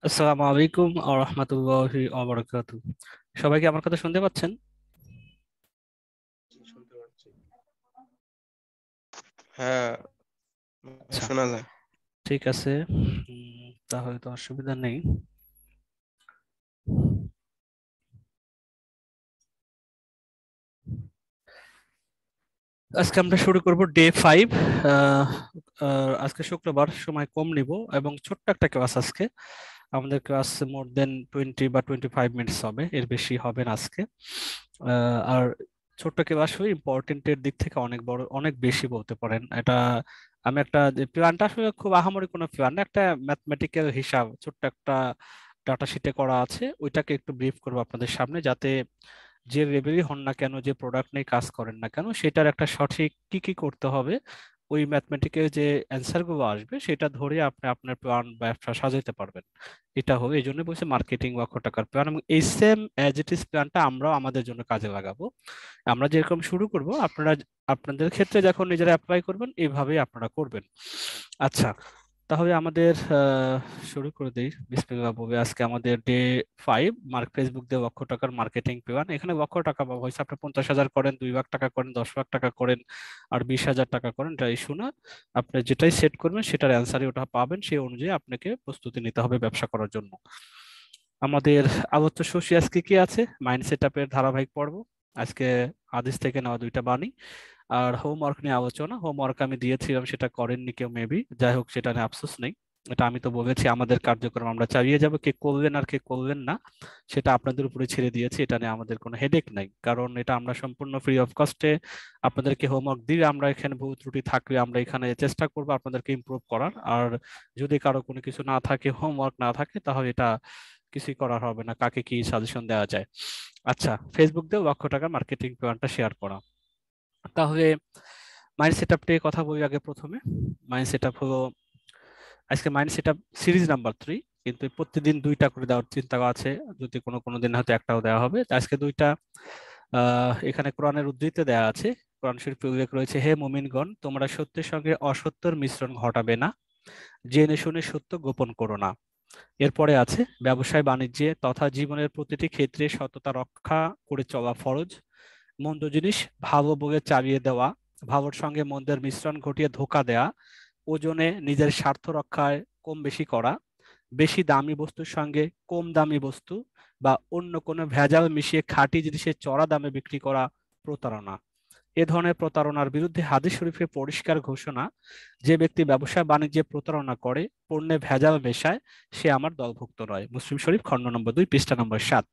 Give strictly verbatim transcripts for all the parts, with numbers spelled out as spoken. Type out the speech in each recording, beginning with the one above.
আসসালামু আলাইকুম ওয়া রাহমাতুল্লাহি ওয়া বারাকাতুহু। সবাই কি আমার কথা শুনতে পাচ্ছেন? শুনতে পাচ্ছি। হ্যাঁ, আচ্ছা, শোনা যায়। ঠিক আছে। উম, তাহলে তো অসুবিধা নেই। আজকে আমরা শুরু করব ডে ফাইভ। আজকে শুক্রবার, সময় কম নিব এবং ছোট্ট একটা ক্লাস আজকে। আমাদের ক্লাস মোর দেন টোয়েন্টি বা টোয়েন্টি ফাইভ মিনিটস হবে, এর বেশি হবে না আজকে। আহ, আর ছোট্ট ক্লাস হয়ে ইম্পর্টেন্টের দিক থেকে অনেক বড়, অনেক বেশি বলতে পারেন এটা। আমি একটা প্ল্যানটা আসলে খুব আহামরি কোনো প্ল্যান না, একটা ম্যাথমেটিক্যাল হিসাব ছোট্ট একটা ডাটা শিটে করা আছে, ওইটাকে একটু ব্রিফ করবো আপনাদের সামনে, যাতে যে লেভেলই হন না কেন, যে প্রোডাক্ট নিয়ে কাজ করেন না কেন, সেটার একটা সঠিক কি কি করতে হবে, ওই ম্যাথমেটিক্যাল যে অ্যান্সার গুলো আসবে সেটা ধরে আপনি আপনার প্ল্যান ব্যবসা সাজাতে পারবেন। এটা হবে, এই জন্য বলছে মার্কেটিং লক্ষ টাকার প্ল্যান, এবং এই সেম অ্যাজ ইট ইজ প্ল্যানটা আমরাও আমাদের জন্য কাজে লাগাবো। আমরা যেরকম শুরু করব, আপনারা আপনাদের ক্ষেত্রে যখন নিজেরা অ্যাপ্লাই করবেন এইভাবেই আপনারা করবেন। আচ্ছা, তাহলে আমাদের আহ, শুরু করে দিই বিসমিল্লাহ বলে। আজকে আমাদের ডে ফাইভ, মার্ক ফেসবুক দিয়ে লক্ষ টাকার মার্কেটিং প্ল্যান। এখানে লক্ষ টাকা বা হয়েছে, আপনি পঞ্চাশ হাজার করেন, দুই লাখ টাকা করেন, দশ লাখ টাকা করেন, আর বিশ হাজার টাকা করেন, এটা ইস্যু না। আপনি যেটাই সেট করবেন সেটার অ্যান্সারই ওটা পাবেন, সেই অনুযায়ী আপনাকে প্রস্তুতি নিতে হবে ব্যবসা করার জন্য। আমাদের আলোচ্য শস্য আজকে কি আছে? মাইন্ড সেট আপের ধারাবাহিক পর্ব। আজকে হাদিস থেকে নেওয়া দুইটা বাণী। আর হোমওয়ার্ক নিয়ে আলোচনা। হোমওয়ার্ক আমি দিয়েছিলাম, সেটা করেননি কেউ মেবি, যাই হোক সেটা নিয়ে আফসোস নেই। এটা আমি তো বলেছি আমাদের কার্যক্রম আমরা চালিয়ে যাব, কে করলেন আর কে করলেন না সেটা আপনাদের উপরে ছেড়ে দিয়েছি। এটা নিয়ে আমাদের কোনো হেডেক নাই, কারণ এটা আমরা সম্পূর্ণ ফ্রি অফ কস্টে আপনাদেরকে হোমওয়ার্ক দিই। আমরা এখানে ভুল ত্রুটি থাকলে আমরা এখানে চেষ্টা করবো আপনাদেরকে ইমপ্রুভ করার। আর যদি কারো কোনো কিছু না থাকে, হোমওয়ার্ক না থাকে, তাহলে এটা কিছুই করার হবে না, কাকে কি সাজেশন দেওয়া যায়। আচ্ছা, ফেসবুক দিয়ে লক্ষ টাকার মার্কেটিং প্ল্যানটা শেয়ার করা। তাহলে মাইন্ড সেট আপ নিয়ে কথা বলি আগে। প্রথমে মাইন্ড সেট আপ হলো, আজকে mind set up series number three, কিন্তু প্রতিদিন দুইটা করে দেওয়ার চিন্তা আছে, যদি কোনো কোনো দিন হয়তো একটাও দেওয়া হবে। তো আজকে দুইটা। আহ এখানে কোরআনের উদ্ধৃতি দেওয়া আছে। কোরআন শরীফে উল্লেখ রয়েছে, হে মুমিনগণ, তোমরা সত্যের সঙ্গে অসত্যের মিশ্রণ ঘটাবে না, জেনে শুনে সত্য গোপন করো না। এরপরে আছে, ব্যবসায় বাণিজ্যে তথা জীবনের প্রতিটি ক্ষেত্রে সততা রক্ষা করে চলা ফরজ। মন্দ জিনিস ভালো বলে চালিয়ে দেওয়া, ভালোর সঙ্গে মন্দের মিশ্রণ ঘটিয়ে ধোঁকা দেওয়া, ওজনে নিজের স্বার্থ রক্ষায় কম বেশি করা, বেশি দামি বস্তুর সঙ্গে কম দামি বস্তু বা অন্য কোনো ভেজাল মিশিয়ে খাঁটি জিনিসের চড়া দামে বিক্রি করা প্রতারণা। এ ধরনের প্রতারণার বিরুদ্ধে হাদিস শরীফে পরিষ্কার ঘোষণা, যে ব্যক্তি ব্যবসা বাণিজ্যে প্রতারণা করে, পণ্যে ভেজাল মেশায়, সে আমার দলভুক্ত নয়। মুসলিম শরীফ খণ্ড নম্বর দুই, পৃষ্ঠা নম্বর সাত।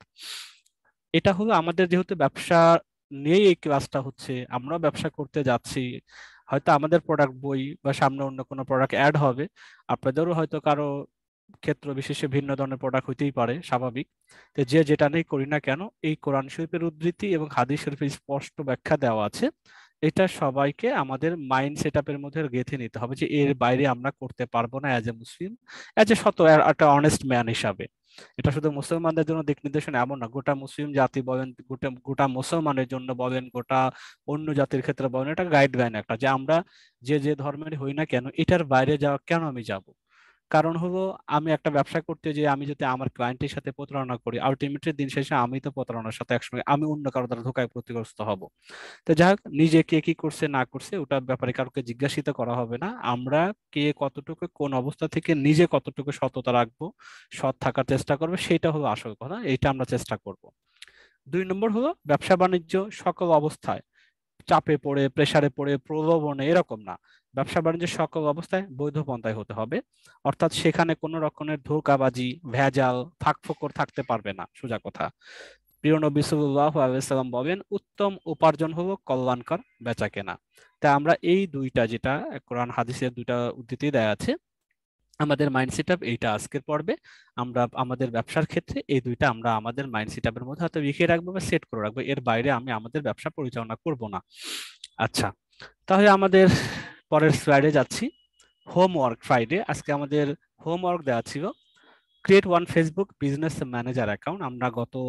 এটা হলো আমাদের, যেহেতু ব্যবসা নিয়েই এই ক্লাসটা হচ্ছে, আমরাও ব্যবসা করতে যাচ্ছি, হয়তো আমাদের প্রোডাক্ট বই বা সামনে অন্য কোনো প্রোডাক্ট অ্যাড হবে, আপনাদেরও হয়তো কারো ক্ষেত্র বিশেষে ভিন্ন ধরনের প্রোডাক্ট হইতেই পারে, স্বাভাবিক। তো যে যেটা নেই করি না কেন, এই কোরআন শরীফের উদ্ধৃতি এবং হাদিস শরীফের স্পষ্ট ব্যাখ্যা দেওয়া আছে, এটা সবাইকে আমাদের মাইন্ড সেট আপের মধ্যে গেঁথে নিতে হবে, যে এর বাইরে আমরা করতে পারবো না as a Muslim, as a সত আর একটা অনেস্ট ম্যান হিসাবে। এটা শুধু মুসলমানদের জন্য দিক নির্দেশনা এমন না, গোটা মুসলিম জাতি বলেন, গোটা গোটা মুসলমানের জন্য বলেন, গোটা অন্য জাতির ক্ষেত্রে বলেন, এটা গাইডলাইন একটা, যে আমরা যে যে ধর্মের হই না কেন, এটার বাইরে যাওয়া কেন আমি যাব। কারণ হলো, আমি একটা ব্যবসা করতে যে আমি যদি আমার ক্লায়েন্টের সাথে প্রতারণা করি, আলটিমেটলি দিন শেষে আমি তো প্রতারণার সাথে একসঙ্গে, আমি অন্য কারো দ্বারা ধোঁকায় ক্ষতিগ্রস্ত হব। তো যাই হোক, নিজে কে কি করছে না করছে ওটার ব্যাপারে কাউকে জিজ্ঞাসিত করা হবে না। আমরা কে কতটুকু কোন অবস্থা থেকে নিজে কতটুকু সততা রাখবো, সৎ থাকার চেষ্টা করবে, সেটা হলো আসল কথা, এইটা আমরা চেষ্টা করব। দুই নম্বর হলো, ব্যবসা বাণিজ্য সকল অবস্থায় চাপে পড়ে, প্রেসারে পড়ে, প্রলোভনে, এরকম না। ব্যবসা বাণিজ্য সকল অবস্থায় বৈধ পন্থায় হতে হবে, অর্থাৎ সেখানে কোনো রকমের ধোঁকাবাজি, ভেজাল, ফাঁকফোকর থাকতে পারবে না, সোজা কথা। প্রিয় নবী সাল্লাল্লাহু আলাইহি সাল্লাম বলেন, উত্তম উপার্জন হলো কল্যাণকর বেচাকেনা। তা আমরা এই দুইটা, যেটা কোরআন হাদিসের দুইটা উদ্ধৃতি দেয়া আছে, আমাদের মাইন্ড সেট আপ এইটা আজকের পর্বে। আমরা আমাদের ব্যবসার ক্ষেত্রে এই দুইটা আমরা আমাদের মাইন্ড সেট আপের মধ্যে হয়তো লিখে রাখবো বা সেট করে রাখবো, এর বাইরে আমি আমাদের ব্যবসা পরিচালনা করব না। আচ্ছা, তাহলে আমাদের পরের স্লাইডে যাচ্ছি। হোমওয়ার্ক ফ্রাইডে, আজকে আমাদের হোমওয়ার্ক দেওয়া ছিল, create one Facebook business manager account. আমরা গত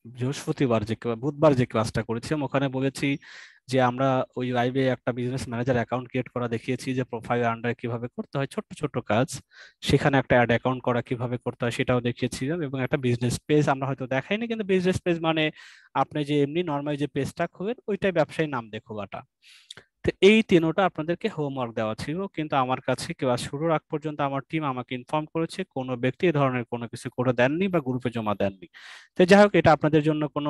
বৃহস্পতিবার যে বুধবার যে ক্লাসটা করেছিলাম ওখানে বলেছি যে আমরা ওই লাইভে একটা বিজনেস ম্যানেজার অ্যাকাউন্ট ক্রিয়েট করা দেখিয়েছি, যে প্রোফাইল আন্ডারে কিভাবে করতে হয় ছোট্ট ছোট্ট কাজ, সেখানে একটা অ্যাড অ্যাকাউন্ট করা কিভাবে করতে হয় সেটাও দেখিয়েছিলাম, এবং একটা বিজনেস পেজ আমরা হয়তো দেখাইনি, কিন্তু বিজনেস পেজ মানে আপনি যে এমনি নর্মাল যে পেজটা খুলবেন ওইটাই ব্যবসায়ী নাম দিয়ে খোলাটা। তো এই তিনোটা আপনাদেরকে হোমওয়ার্ক দেওয়া ছিল, কিন্তু আমার কাছে ক্লাস শুরুর আগ পর্যন্ত আমার টিম আমাকে ইনফর্ম করেছে কোনো ব্যক্তি এই ধরনের কোনো কিছু করে দেননি বা গ্রুপে জমা দেননি। তো যাই হোক, এটা আপনাদের জন্য কোনো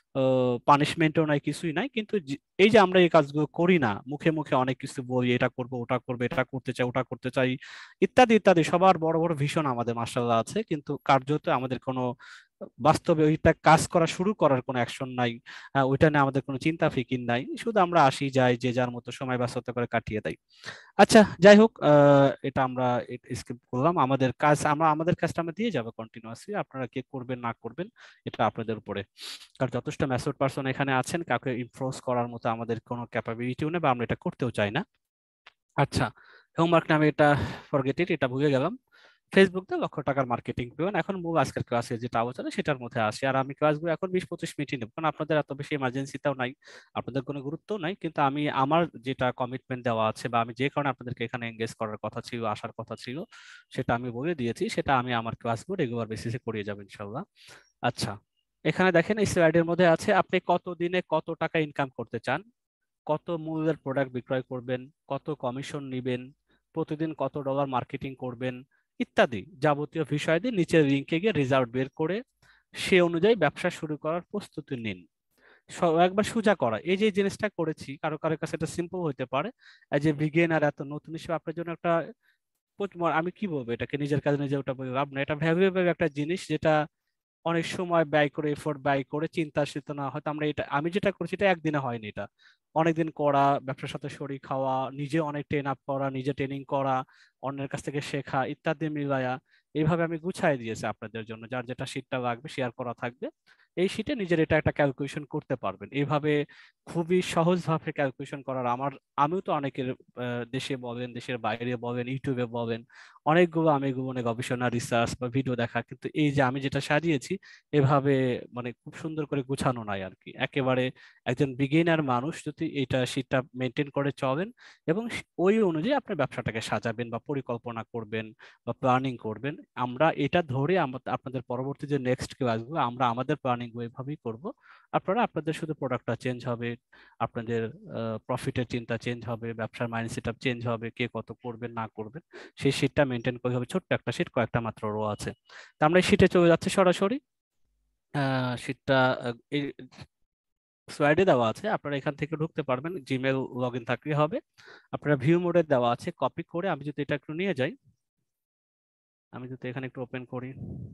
পানিশমেন্টও নাই, কিছুই নাই, কিন্তু যে- এই যে আমরা এই কাজগুলো করি না, মুখে মুখে অনেক কিছু বলি, এটা করব ওটা করবো, এটা করতে চাই ওটা করতে চাই ইত্যাদি ইত্যাদি, সবার বড় বড় ভীষণ আমাদের মাশাআল্লাহ আছে, কিন্তু কার্যত আমাদের কোনো বাস্তবে ওইটা কাজ করা শুরু করার কোনো অ্যাকশন নাই। আহ, ওইটা নিয়ে আমাদের কোনো চিন্তা ফিকির নাই, শুধু আমরা আসি যাই, যে যার মতো সময় ব্যস্ততা করে কাটিয়ে দেয়। আচ্ছা, যাই হোক, আহ, এটা আমরা স্কিপ করলাম। আমাদের কাজ আমরা আমাদের কাজটা আমরা দিয়ে যাবো কন্টিনিউয়াসলি, আপনারা কে করবেন না করবেন এটা আপনাদের উপরে, কারণ যথেষ্ট ম্যাচিউরড পারসন এখানে আছেন, কাউকে ইমপ্রেস করার মতো আমাদের কোনো ক্যাপাবিলিটিও নেই বা আমরা এটা করতেও চাই না। আচ্ছা, হোমওয়ার্ক নামে এটা ফরগেট ইট, এটা ভুলে গেলাম। ফেসবুকে লক্ষ টাকার মার্কেটিং প্ল্যান, এখন মূল আজকের ক্লাসে যেটা আলোচনা সেটার মধ্যে আসি। আর আমি ক্লাসগুলো এখন বিশ পঁচিশ মিনিটই নেব, কারণ আপনাদের এত বেশি এমার্জেন্সিটাও নাই, আপনাদের কোনো গুরুত্ব নাই, কিন্তু আমি আমার যেটা কমিটমেন্ট দেওয়া আছে বা আমি যে কারণে আপনাদেরকে এখানে এঙ্গেজ করার কথা ছিল, আসার কথা ছিল, সেটা আমি বলে দিয়েছি, সেটা আমি আমার ক্লাসগুলো রেগুলার বেসিসে করিয়ে যাবো ইনশাল্লাহ। আচ্ছা, এখানে দেখেন এই স্লাইডের মধ্যে আছে আপনি কত দিনে কত টাকা ইনকাম করতে চান, কত মূল্যের প্রোডাক্ট বিক্রয় করবেন, কত কমিশন নেবেন, প্রতিদিন কত ডলার মার্কেটিং করবেন, ইত্যাদি যাবতীয় বিষয় দিয়ে নিচের লিঙ্কে গিয়ে রেজাল্ট বের করে সে অনুযায়ী ব্যবসা শুরু করার প্রস্তুতি নিন। স- একবার সোজা করা, এই যে জিনিসটা করেছি, কারো কারো কাছে এটা সিম্পল হতে পারে, এজ এ বিগিনার এত নতুন হিসেবে আপনার জন্য একটা প্রচ- আমি কি বলবো, এটাকে নিজের কাজে নিজে ওটা বলে লাভ না, এটা ভ্যালুয়েবল একটা জিনিস, যেটা অনেক সময় ব্যয় করে এফোর্ট ব্যয় করে চিন্তা চেতনা, হয়তো আমরা এটা আমি যেটা করছি এটা একদিনে হয়নি, এটা অনেকদিন করা, ব্যবসার সাথে শরীর খাওয়া, নিজে অনেক ট্রেন আপ করা, নিজে ট্রেনিং করা, অন্যের কাছ থেকে শেখা ইত্যাদি মিলায়া এইভাবে আমি গুছাই দিয়েছি আপনাদের জন্য, যার যেটা শীটটা লাগবে শেয়ার করা থাকবে, এই শীটে নিজের এটা একটা ক্যালকুলেশন করতে পারবেন এইভাবে, খুবই সহজভাবে ক্যালকুলেশন করার আমার, আমিও তো অনেকের আহ, দেশে বলেন দেশের বাইরে বলেন ইউটিউবে বলেন অনেকগুলো আমি মানে গবেষণা রিসার্চ বা ভিডিও দেখা, কিন্তু এই যে আমি যেটা সাজিয়েছি এভাবে মানে খুব সুন্দর করে গুছানো নাই আর কি, একেবারে একজন বিগিনার মানুষ যদি এটা শীটটা মেনটেন করে চলেন এবং স- ওই অনুযায়ী আপনি ব্যবসাটাকে সাজাবেন বা পরিকল্পনা করবেন বা প্ল্যানিং করবেন, আমরা এটা ধরে আমরা আপনাদের পরবর্তী যে নেক্সট ক্লাসগুলো আমরা আমাদের প্ল্যানিং ওইভাবেই করব, আপনারা আপনাদের শুধু প্রোডাক্টটা চেঞ্জ হবে, আপনাদের প্রফিটের চিন্তা চেঞ্জ হবে, ব্যবসার মাইন্ড সেট আপ চেঞ্জ হবে, কে কত করবেন না করবেন সেই শীটটা মেনটেন করে হবে, ছোট্ট একটা শীট, কয়েকটা মাত্র রো আছে। তা আমরা এই শীটে চলে যাচ্ছি সরাসরি। আহ শীটটা আহ, এই স্লাইডে দেওয়া আছে, আপনারা এখান থেকে ঢুকতে পারবেন, জিমেল লগ ইন থাকলে হবে, আপনারা ভিউ মোডে দেওয়া আছে, কপি করে আমি যদি এটা একটু নিয়ে যাই, আমি যদি এখানে একটু ওপেন করি,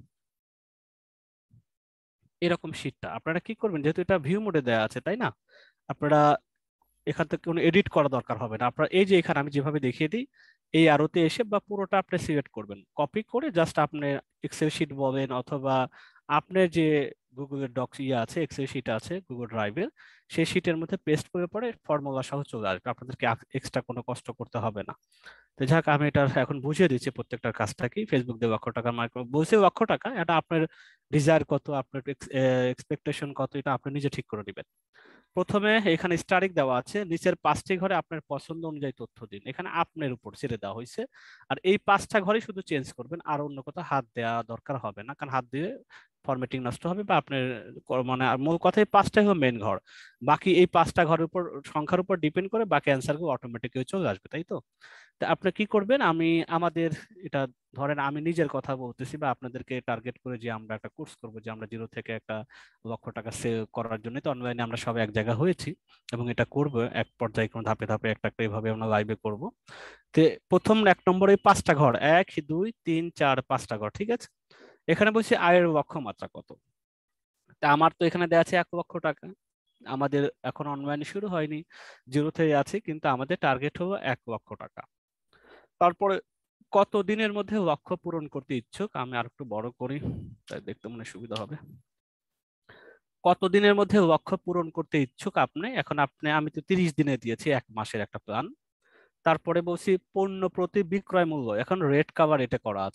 এরকম শীটটা আপনারা কি করবেন, যেহেতু এটা ভিউ মোডে দেওয়া আছে তাই না, আপনারা এখান থেকে কোনো এডিট করা দরকার হবে না, আপনার এই যে এখানে আমি যেভাবে দেখিয়ে দিই এই আরোতে এসে বা পুরোটা আপনি সিলেক্ট করবেন, কপি করে জাস্ট আপনি এক্সেল শিট বলেন অথবা আপনার যে গুগলের ডক্স ইয়ে আছে, এক্সেল শিট আছে গুগল ড্রাইভের, সেই শিটের মধ্যে পেস্ট করে পরে ফর্মুলা সহ চলে আসবে, আপনাদেরকে এক্সট্রা কোনো কষ্ট করতে হবে না। তো যাক, আমি এটা এখন বুঝিয়ে দিচ্ছি প্রত্যেকটার কাজটা কি, ফেসবুক দিয়ে লক্ষ টাকা মার্কেট বলছে লক্ষ টাকা, এটা আপনার ডিজায়ার কত, আপনার এক্সপেকটেশন কত, এটা আপনি নিজে ঠিক করে দিবেন। প্রথমে এখানে স্টারিক দেওয়া আছে, নিচের পাঁচটি ঘরে আপনার পছন্দ অনুযায়ী তথ্য দিন, এখানে আপনার উপর ছেড়ে দেওয়া হয়েছে, আর এই পাঁচটা ঘরে শুধু চেঞ্জ করবেন, আর অন্য কোথাও হাত দেওয়া দরকার হবে না, কারণ হাত দিয়ে ফরম্যাটিং নষ্ট হবে বা আপনার ক- মানে আর মূল কথা এই পাঁচটাই হলো মেন ঘর, বাকি এই পাঁচটা ঘরের উপর সংখ্যার উপর ডিপেন্ড করে বাকি অ্যান্সার গুলো অটোমেটিক্যালি চলে আসবে, তাই তো? তা আপনি কি করবেন, আমি আমাদের এটা ধরেন আমি নিজের কথা বলতেছি বা আপনাদেরকে টার্গেট করে যে আমরা একটা কোর্স করব, যে আমরা জিরো থেকে একটা লক্ষ টাকা সেল করার জন্য তো অনলাইনে আমরা সবাই এক জায়গা হয়েছি এবং এটা করব এক পর্যায়ে কোনো ধাপে ধাপে একটা একটা এভাবে আমরা লাইভে করব। তো প্রথম এক নম্বরে পাঁচটা ঘর, এক দুই তিন চার পাঁচটা ঘর, ঠিক আছে? এখানে বলছি আয়ের লক্ষ্যমাত্রা কত, তা আমার তো এখানে দেওয়া আছে এক লক্ষ টাকা, আমাদের এখন অনলাইনে শুরু হয়নি, জিরোতে আছে, কিন্তু আমাদের টার্গেট হলো এক লক্ষ টাকা। তারপরে কত দিনের মধ্যে লক্ষ্য পূরণ করতে ইচ্ছুক, আমি আর একটু বড় করি তাই দেখতে মনে সুবিধা হবে, কত দিনের মধ্যে লক্ষ্য পূরণ করতে ইচ্ছুক আপনি, এখন আপনি আমি তো তিরিশ দিনে দিয়েছি এক মাসের একটা প্ল্যান। তারপরে বলছি পণ্য প্রতি বিক্রয় মূল্য, এখন রেট কাভার এটা করা আছে,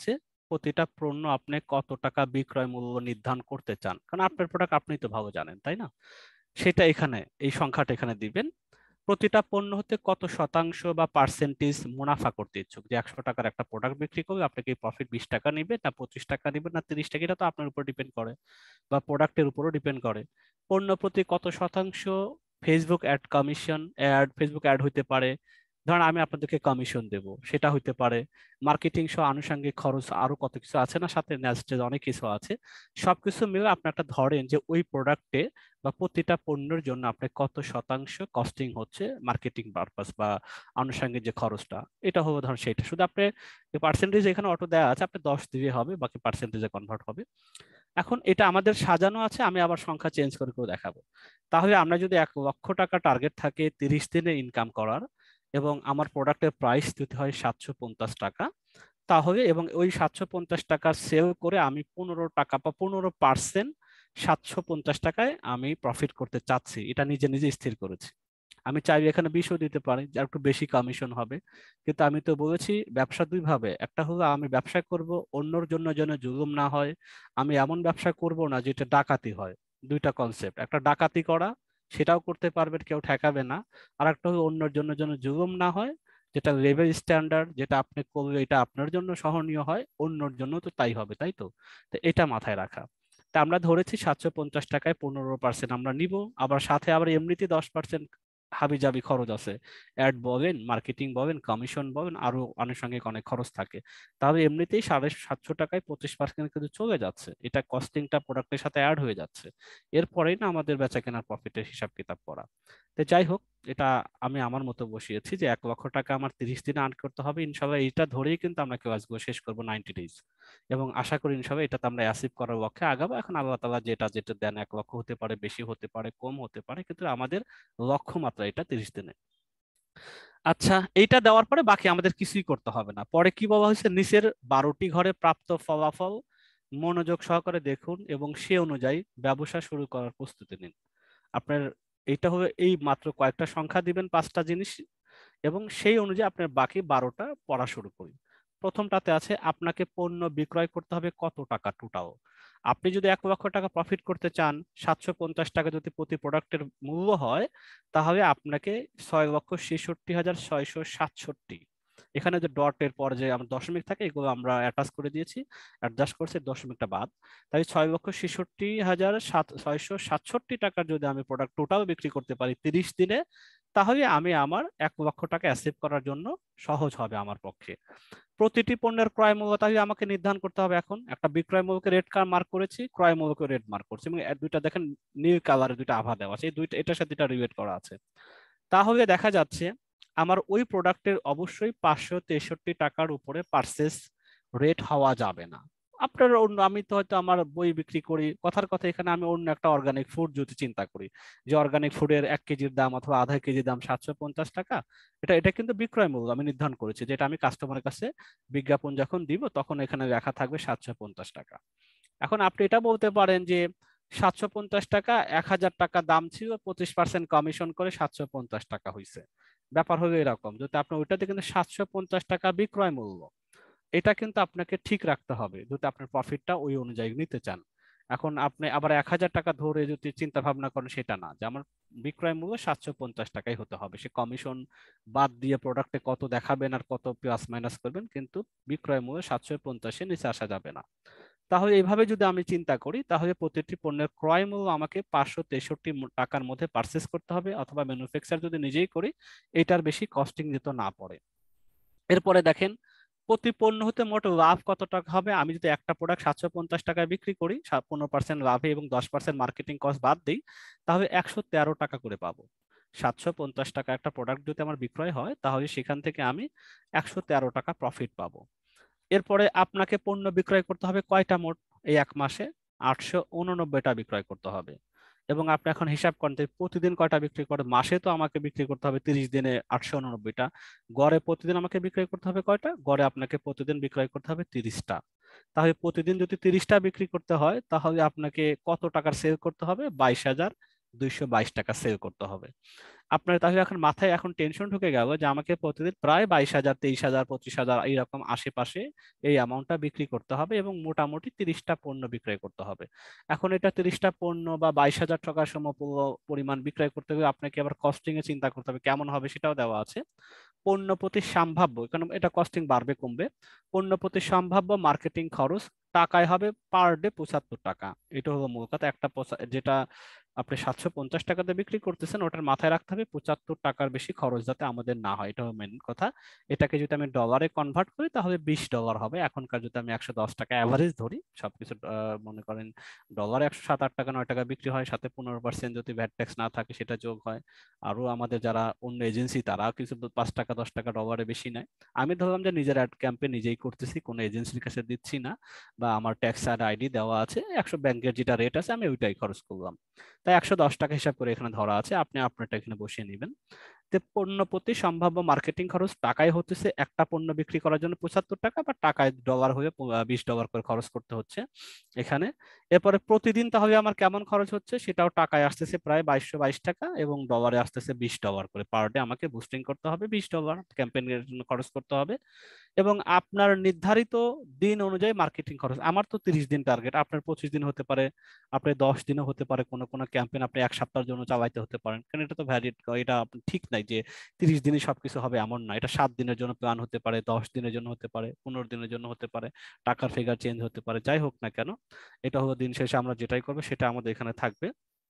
প্রতিটা পণ্য আপনি কত টাকা বিক্রয় মূল্য নির্ধারণ করতে চান, কারণ আপনার প্রোডাক্ট আপনি তো ভালো জানেন, তাই না? সেটা এখানে এই সংখ্যাটা এখানে দিবেন। প্রতিটা পণ্য হতে কত শতাংশ বা পার্সেন্টেজ মুনাফা করতে ইচ্ছুক, যে একশো টাকার একটা প্রোডাক্ট বিক্রি করবে, আপনাকে প্রফিট বিশ টাকা নিবে না পঁচিশ টাকা নিবে না তিরিশ টাকা, এটা তো আপনার উপর ডিপেন্ড করে, বা প্রোডাক্টের উপরও ডিপেন্ড করে। পণ্য প্রতি কত শতাংশ Facebook ad commission, ad Facebook ad হইতে পারে, ধরেন আমি আপনাদেরকে কমিশন দেব, সেটা হইতে পারে। মার্কেটিং সহ আনুষঙ্গিক খরচ আরো কত কিছু আছে না, সাথে নেক্সট অনেক কিছু আছে। সবকিছু মিলে আপনি একটা ধরেন যে ওই প্রোডাক্টে বা প্রতিটা পণ্যের জন্য আপনার কত শতাংশ কস্টিং হচ্ছে মার্কেটিং পারপাস বা আনুষঙ্গিক যে খরচটা, এটা হলো ধরুন সেইটা। শুধু আপনি পার্সেন্টেজ এখানে অটো দেওয়া আছে, আপনি দশ দিলে হবে, বাকি পার্সেন্টেজে কনভার্ট হবে। এখন এটা আমাদের সাজানো আছে, আমি আবার সংখ্যা চেঞ্জ করে করে দেখাবো। তাহলে আমরা যদি এক লক্ষ টাকা টার্গেট থাকে তিরিশ দিনে ইনকাম করার, এবং আমার প্রোডাক্টের প্রাইস দিতে হয় সাতশো পঞ্চাশ টাকা, তাহলে এবং ওই সাতশো পঞ্চাশ টাকা সেল করে আমি পনেরো টাকা বা পনেরো পার্সেন্ট, সাতশো পঞ্চাশ টাকায় আমি প্রফিট করতে চাচ্ছি, এটা নিজে নিজে স্থির করেছি। আমি চাইলে এখানে বিশও দিতে পারি, যার একটু বেশি কমিশন হবে। কিন্তু আমি তো বলেছি ব্যবসা দুই ভাবে, একটা হলো আমি ব্যবসা করব অন্যর জন্য যেন জুলুম না হয়, আমি এমন ব্যবসা করব না যেটা ডাকাতি হয়। দুইটা কনসেপ্ট, একটা ডাকাতি করা, সেটাও করতে পারবেন, কেউ ঠেকাবে না। আর একটা হলো অন্যর জন্য যেন জুলুম না হয়, যেটা লেভেল স্ট্যান্ডার্ড, যেটা আপনি করলে এটা আপনার জন্য সহনীয় হয়, অন্যর জন্য তো তাই হবে, তাই তো? তো এটা মাথায় রাখা। তা আমরা ধরেছি সাতশো পঞ্চাশ টাকায় পনেরো পার্সেন্ট আমরা নিব, আবার সাথে আবার এমনিতে দশ পার্সেন্ট, হাবিজাবি খরচ আছে, অ্যাড বলেন, মার্কেটিং বলেন, কমিশন বলেন, আরো আনুষঙ্গিক অনেক খরচ থাকে। তাহলে এমনিতেই সাড়ে সাতশো টাকায় পঁচিশ পার্সেন্ট কিন্তু চলে যাচ্ছে, এটা কস্টিংটা প্রোডাক্টের সাথে অ্যাড হয়ে যাচ্ছে। এরপরেই না আমাদের বেচা কেনার প্রফিটের হিসাব কিতাব করা। তো যাই হোক, এটা আমি আমার মতো বসিয়েছি যে এক লক্ষ টাকা আমার তিরিশ দিনে আর্ন করতে হবে ইনশাল্লাহ, এইটা ধরেই কিন্তু আমরা কাজগুলো শেষ করবো নাইনটি ডেজ। এবং আশা করি ইনশাল্লাহ এটাতে আমরা অ্যাচিভ করার লক্ষ্যে আগাবো। এখন আল্লাহ তাআলা যেটা যেটা দেন, এক লক্ষ হতে পারে, বেশি হতে পারে, কম হতে পারে, কিন্তু আমাদের লক্ষ্যমাত্রা এটা তিরিশ দিনে। আচ্ছা, এইটা দেওয়ার পরে বাকি আমাদের কিছুই করতে হবে না। পরে কি বলা হয়েছে, নিচের বারোটি ঘরে প্রাপ্ত ফলাফল মনোযোগ সহকারে দেখুন এবং সে অনুযায়ী ব্যবসা শুরু করার প্রস্তুতি নিন। আপনার এইটা হবে, এই মাত্র কয়েকটা সংখ্যা দিবেন, পাঁচটা জিনিস, এবং সেই অনুযায়ী আপনার বাকি বারোটা পড়া শুরু করি। প্রথমটাতে আছে আপনাকে পণ্য বিক্রয় করতে হবে কত টাকা টোটাল। আপনি যদি এক লক্ষ টাকা প্রফিট করতে চান, সাতশো পঞ্চাশ টাকা যদি প্রতি প্রোডাক্টের মূল্য হয়, তাহলে আপনাকে ছয় লক্ষ ছেষট্টি হাজার ছয়শো সাতষট্টি, এখানে যে ডটের পর যে আমার দশমিক থাকে এগুলো আমরা অ্যাটাচ করে দিয়েছি, অ্যাডজাস্ট করছি, দশমিকটা বাদ। তাই ছয় লক্ষ ছেষট্টি হাজার সাত ছয়শো সাতষট্টি টাকার যদি আমি প্রোডাক্ট টোটাল বিক্রি করতে পারি তিরিশ দিনে, তাহলে আমি আমার এক লক্ষ টাকা অ্যাচিভ করার জন্য সহজ হবে আমার পক্ষে। প্রতিটি পণ্যের ক্রয় মূল্য তাহলে আমাকে নির্ধারণ করতে হবে। এখন একটা বিক্রয় মূল্যকে রেড কার মার্ক করেছি, ক্রয় মূল্যকে রেড মার্ক করছি, এবং এর দুইটা দেখেন নীল কালারের দুইটা আভা দেওয়া আছে, এই দুইটা এটার সাথে দুইটা রিলেট করা আছে। তাহলে দেখা যাচ্ছে আমার ওই প্রোডাক্টের অবশ্যই পাঁচশো তেষট্টি টাকার উপরে পারচেস রেট হওয়া যাবে না। আপনার অন্য, আমি তো হয়তো আমার বই বিক্রি করি, কথার কথা এখানে আমি অন্য একটা অর্গানিক ফুড যদি চিন্তা করি, যে অর্গানিক ফুডের এক কেজির দাম অথবা আধা কেজির দাম সাতশো পঞ্চাশ টাকা, এটা এটা কিন্তু বিক্রয় মূল্য আমি নির্ধারণ করেছি, যেটা আমি কাস্টমারের কাছে বিজ্ঞাপন যখন দিব তখন এখানে লেখা থাকবে সাতশো পঞ্চাশ টাকা। এখন আপনি এটা বলতে পারেন যে সাতশো পঞ্চাশ টাকা, এক হাজার টাকা দাম ছিল, পঁচিশ পার্সেন্ট কমিশন করে সাতশো পঞ্চাশ টাকা হয়েছে। ব্যাপার হলো এরকম, যদি আপনি ওইটাতে কিন্তু সাতশো পঞ্চাশ টাকা বিক্রয় মূল্য, এটা কিন্তু আপনাকে ঠিক রাখতে হবে যদি আপনার প্রফিটটা ওই অনুযায়ী নিতে চান। এখন আপনি আবার এক হাজার টাকা ধরে যদি চিন্তা ভাবনা করেন, সেটা না, যে আমার বিক্রয় মূল্য সাতশো পঞ্চাশ টাকাই হতে হবে, সে কমিশন বাদ দিয়ে প্রোডাক্টে কত দেখাবেন আর কত প্লাস মাইনাস করবেন, কিন্তু বিক্রয় মূল্য সাতশো পঞ্চাশের নিচে আসা যাবে না। তাহলে এইভাবে যদি আমি চিন্তা করি, তাহলে প্রতিটি পণ্যের ক্রয় মূল্য আমাকে পাঁচশো তেষট্টি টাকার মধ্যে পারচেস করতে হবে, অথবা ম্যানুফ্যাকচার যদি নিজেই করি এটার বেশি কস্টিং যেত না পড়ে। এরপরে দেখেন প্রতি পণ্য হতে মোট লাভ কত টাকা হবে। আমি যদি একটা প্রোডাক্ট সাতশো পঞ্চাশ টাকায় বিক্রি করি, পনেরো পার্সেন্ট লাভে এবং দশ পার্সেন্ট মার্কেটিং কস্ট বাদ দিই, তাহলে একশো তেরো টাকা করে পাবো। সাতশো পঞ্চাশ টাকা একটা প্রোডাক্ট যদি আমার বিক্রয় হয়, তাহলে সেখান থেকে আমি একশো তেরো টাকা প্রফিট পাবো। এরপরে আপনাকে পণ্য বিক্রয় করতে হবে কয়টা মোট, এই এক মাসে আটশো উননব্বইটা বিক্রয় করতে হবে। এবং আপনি এখন হিসাব করেন যে প্রতিদিন কয়টা বিক্রি করে, মাসে তো আমাকে বিক্রি করতে হবে তিরিশ দিনে আটশো উননব্বইটা, গড়ে প্রতিদিন আমাকে বিক্রয় করতে হবে কয়টা, গড়ে আপনাকে প্রতিদিন বিক্রয় করতে হবে তিরিশটা। তাহলে প্রতিদিন যদি তিরিশটা বিক্রি করতে হয়, তাহলে আপনাকে কত টাকার সেল করতে হবে, বাইশ হাজার দুইশো বাইশ টাকা সেল করতে হবে। আপনার তাহলে এখন মাথায় এখন টেনশন ঢুকে গেল যে আমাকে প্রতিদিন প্রায় বাইশ হাজার তেইশ হাজার পঁচিশ হাজার এইরকম আশেপাশে এই অ্যামাউন্টটা বিক্রি করতে হবে এবং মোটামুটি তিরিশটা পণ্য বিক্রয় করতে হবে। এখন এটা তিরিশটা পণ্য বা বাইশ হাজার টাকার সম প- পরিমাণ বিক্রয় করতে হবে, আপনাকে আবার কস্টিং এ চিন্তা করতে হবে কেমন হবে সেটাও দেওয়া আছে। পণ্য প্রতি সম্ভাব্য, কারণ এটা কস্টিং বাড়বে কমবে, পণ্য প্রতি সম্ভাব্য মার্কেটিং খরচ টাকায় হবে পার ডে পঁচাত্তর টাকা। এটা হলো মূল কথা। একটা পঁচা- যেটা আপনি সাতশো পঞ্চাশ টাকাতে বিক্রি করতেছেন ওটার মাথায় রাখতে হবে পঁচাত্তর টাকার বেশি খরচ যাতে আমাদের না হয়, এটা হলো মেন কথা। এটাকে যদি আমি ডলারে কনভার্ট করি তাহলে বিশ ডলার হবে। এখনকার যদি আমি একশো দশ টাকা অ্যাভারেজ ধরি সবকিছু, আহ, মনে করেন ডলার একশো সাত আট টাকা নয় টাকা বিক্রি হয়, সাথে পনেরো পার্সেন্ট যদি ভ্যাট ট্যাক্স না থাকে সেটা যোগ হয়, আরো আমাদের যারা অন্য এজেন্সি তারা কিছু পাঁচ টাকা দশ টাকা ডলারে বেশি নেয়। আমি ধরলাম যে নিজের অ্যাড ক্যাম্পে নিজেই করতেছি, কোনো এজেন্সির কাছে দিচ্ছি না, বা আমার ট্যাক্স আর আইডি দেওয়া আছে, একশো ব্যাংকের যেটা রেট আছে আমি ওইটাই খরচ করলাম। তাই একশো দশ টাকা হিসাব করে এখানে ধরা আছে, আপনি আপনারটা এখানে বসিয়ে নেবেন। তে পণ্য প্রতি সম্ভাব্য মার্কেটিং খরচ টাকায় হতেছে একটা পণ্য বিক্রি করার জন্য পঁচাত্তর টাকা, বা টাকায় ডলার হয়ে বিশ ডলার করে খরচ করতে হচ্ছে এখানে। এরপরে প্রতিদিন তাহলে আমার কেমন খরচ হচ্ছে সেটাও টাকায় আসতেছে প্রায় বাইশশো বাইশ টাকা, এবং ডলারে আসতেছে বিশ ডলার করে পার ডে আমাকে বুস্টিং করতে হবে, বিশ ডলার ক্যাম্পেইনের জন্য খরচ করতে হবে। এবং আপনার নির্ধারিত দিন অনুযায়ী মার্কেটিং খরচ, আমার তো তিরিশ দিন টার্গেট, আপনার পঁচিশ দিন হতে পারে, আপনার দশ দিনও হতে পারে, কোনো কোনো ক্যাম্পেইন আপনি এক সপ্তাহের জন্য চালাইতে হতে পারেন, কারণ এটা তো ভ্যালিড, এটা আপনি ঠিক নাই যে তিরিশ দিনে সবকিছু হবে এমন না, এটা সাত দিনের জন্য প্ল্যান হতে পারে, দশ দিনের জন্য হতে পারে, পনেরো দিনের জন্য হতে পারে, টাকার ফিগার চেঞ্জ হতে পারে, যাই হোক না কেন এটা হলো দিন শেষে আমরা যেটাই করবো সেটা আমাদের এখানে থাকবে।